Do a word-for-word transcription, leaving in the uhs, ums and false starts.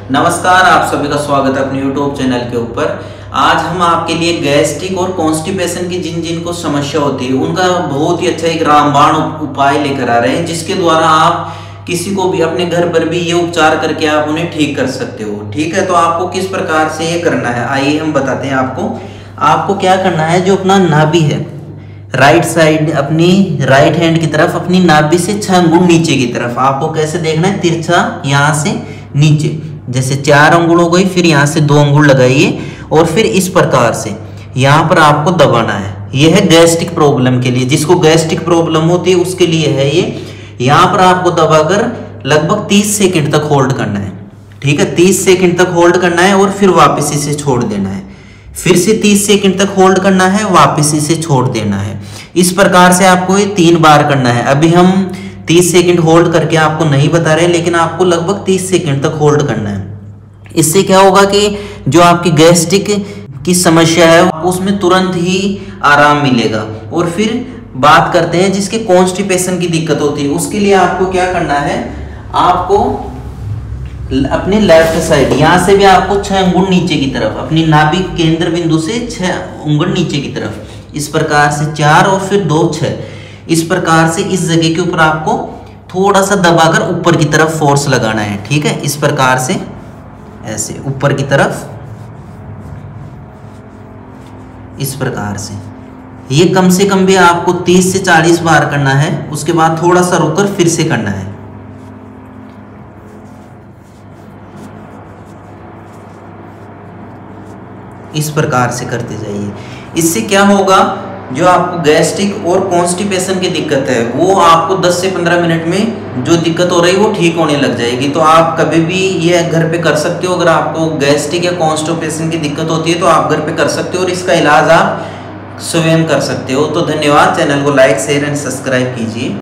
नमस्कार, आप सभी का स्वागत है अपने यूट्यूब चैनल के ऊपर। आज हम आपके लिए गैस्ट्रिक और कॉन्स्टिपेशन की जिन जिन को समस्या होती है उनका बहुत ही अच्छा एक रामबाण उपाय लेकर आ रहे हैं, जिसके द्वारा आप किसी को भी अपने घर पर भी ये उपचार करके आप उन्हें ठीक कर सकते हो। ठीक है, तो आपको किस प्रकार से ये करना है आइए हम बताते हैं आपको। आपको क्या करना है, जो अपना नाभि है राइट साइड अपनी राइट हैंड की तरफ अपनी नाभि से छह अंगुल नीचे की तरफ आपको कैसे देखना है, तिरछा यहाँ से नीचे, जैसे चार अंगुल हो गई, फिर यहाँ से दो अंगुल लगाइए और फिर इस प्रकार से यहाँ पर आपको दबाना है। यह है गैस्ट्रिक प्रॉब्लम के लिए, जिसको गैस्ट्रिक प्रॉब्लम होती है उसके लिए है ये। यहाँ पर आपको दबाकर लगभग तीस सेकंड तक होल्ड करना है। ठीक है, तीस सेकंड तक होल्ड करना है और फिर वापस इसे छोड़ देना है। फिर से तीस सेकंड तक होल्ड करना है, वापस इसे छोड़ देना है। इस प्रकार से आपको ये तीन बार करना है। अभी हम तीस सेकंड होल्ड करके आपको नहीं बता रहे, लेकिन आपको लगभग तीस सेकंड तक होल्ड करना है। इससे क्या होगा कि जो आपकी गैस्ट्रिक की समस्या है उसमें तुरंत ही आराम मिलेगा। और फिर बात करते हैं जिसके कॉन्स्टिपेशन की दिक्कत होती है, उसके लिए आपको क्या करना है, आपको अपने लेफ्ट साइड यहाँ से भी आपको छह अंगुल नीचे की तरफ अपनी नाभि केंद्र बिंदु से छह अंगुल नीचे की तरफ इस प्रकार से चार और फिर दो छह, इस प्रकार से इस जगह के ऊपर आपको थोड़ा सा दबाकर ऊपर की तरफ फोर्स लगाना है। ठीक है, इस प्रकार से ऐसे ऊपर की तरफ इस प्रकार से ये कम से कम भी आपको तीस से चालीस बार करना है। उसके बाद थोड़ा सा रुककर फिर से करना है। इस प्रकार से करते जाइए। इससे क्या होगा, जो आपको गैस्ट्रिक और कॉन्स्टिपेशन की दिक्कत है वो आपको दस से पंद्रह मिनट में जो दिक्कत हो रही है वो ठीक होने लग जाएगी। तो आप कभी भी ये घर पे कर सकते हो। अगर आपको गैस्ट्रिक या कॉन्स्टिपेशन की दिक्कत होती है तो आप घर पे कर सकते हो और इसका इलाज आप स्वयं कर सकते हो। तो धन्यवाद, चैनल को लाइक शेयर एंड सब्सक्राइब कीजिए।